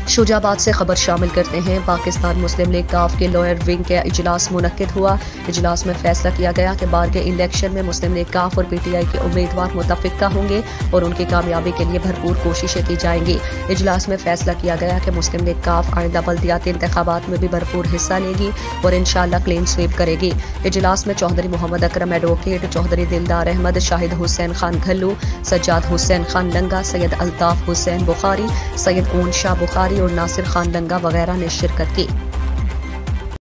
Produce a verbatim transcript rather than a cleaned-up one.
शुजाबाद से खबर शामिल करते हैं। पाकिस्तान मुस्लिम लीग काफ के लोअर विंग का इजलास मुनक्किद हुआ। इजलास में फैसला किया गया कि बार के इलेक्शन में मुस्लिम लीग काफ और पीटीआई के उम्मीदवार मुतफिका होंगे और उनकी कामयाबी के लिए भरपूर कोशिशें की जाएंगी। इजलास में फैसला किया गया कि मुस्लिम लीग काफ आइंदा बल्दियाती इंतखाबात में भी भरपूर हिस्सा लेगी और इंशाअल्लाह क्लीन स्वीप करेगी। इजलास में चौधरी मोहम्मद अकरम एडवोकेट, चौधरी दिलदार अहमद, शाहिद हुसैन खान घल्लू, सज्जाद हुसैन खान लंगा, सैयद अल्ताफ हुसैन बुखारी, सैयद ऊन शाह बुखारी और नासिर खान लंगा वगैरह ने शिरकत की।